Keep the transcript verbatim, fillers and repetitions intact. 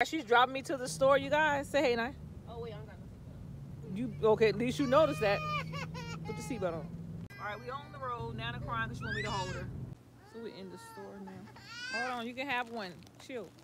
She's dropping me to the store, you guys. Say hey, Niyaa. Oh, wait, I don't got no seatbelt. You, okay, at least you noticed that. Put the seatbelt on. All right, we on the road. Nana crying because she want me to hold her. So we're in the store now. Hold on, you can have one. Chill.